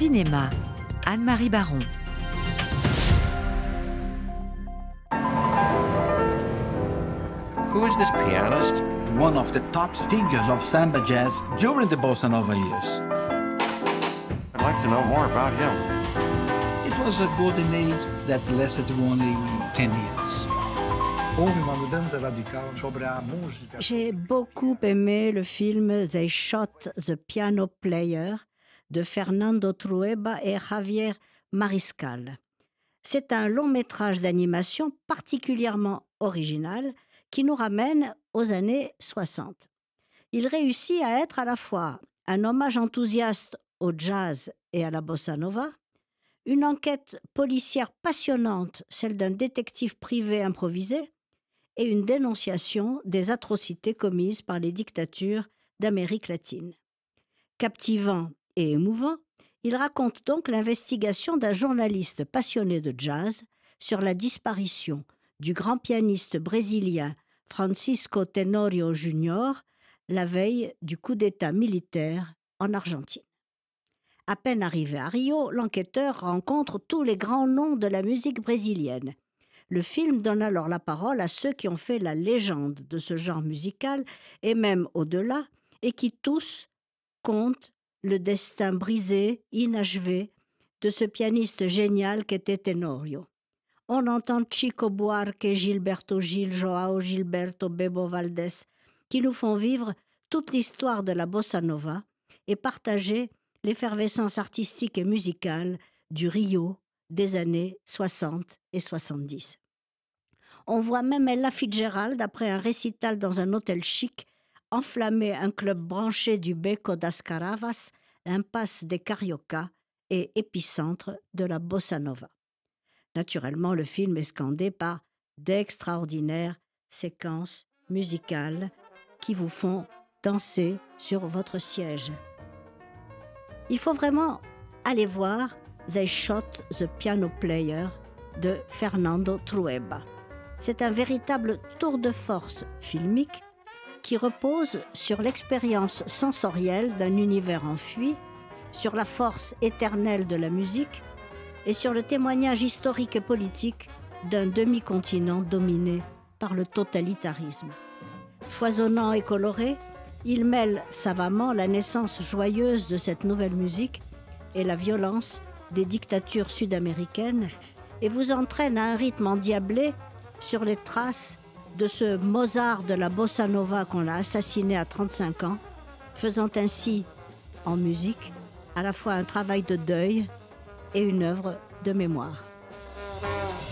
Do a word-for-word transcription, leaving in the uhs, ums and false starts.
Cinéma, Anne-Marie Baron. Who is this pianist? One of the top figures of samba jazz during the bossa nova years. I'd like to know more about him. It was a golden age that lasted only ten years. J'ai beaucoup aimé le film They Shot the Piano Player de Fernando Trueba et Javier Mariscal. C'est un long métrage d'animation particulièrement original qui nous ramène aux années soixante. Il réussit à être à la fois un hommage enthousiaste au jazz et à la bossa nova, une enquête policière passionnante, celle d'un détective privé improvisé, et une dénonciation des atrocités commises par les dictatures d'Amérique latine. Captivant et émouvant, il raconte donc l'investigation d'un journaliste passionné de jazz sur la disparition du grand pianiste brésilien Francisco Tenorio junior la veille du coup d'État militaire en Argentine. À peine arrivé à Rio, l'enquêteur rencontre tous les grands noms de la musique brésilienne. Le film donne alors la parole à ceux qui ont fait la légende de ce genre musical et même au-delà, et qui tous comptent le destin brisé, inachevé, de ce pianiste génial qu'était Tenorio. On entend Chico Buarque, Gilberto Gil, Joao Gilberto, Bebo Valdés, qui nous font vivre toute l'histoire de la bossa nova et partager l'effervescence artistique et musicale du Rio des années soixante et soixante-dix. On voit même Ella Fitzgerald, après un récital dans un hôtel chic, enflammer un club branché du Beco das Caravas, l'impasse des Carioca et épicentre de la bossa nova. Naturellement, le film est scandé par d'extraordinaires séquences musicales qui vous font danser sur votre siège. Il faut vraiment aller voir They Shot the Piano Player de Fernando Trueba. C'est un véritable tour de force filmique qui repose sur l'expérience sensorielle d'un univers enfui, sur la force éternelle de la musique et sur le témoignage historique et politique d'un demi-continent dominé par le totalitarisme. Foisonnant et coloré, il mêle savamment la naissance joyeuse de cette nouvelle musique et la violence des dictatures sud-américaines et vous entraîne à un rythme endiablé sur les traces de ce Mozart de la bossa nova qu'on a assassiné à trente-cinq ans, faisant ainsi, en musique, à la fois un travail de deuil et une œuvre de mémoire.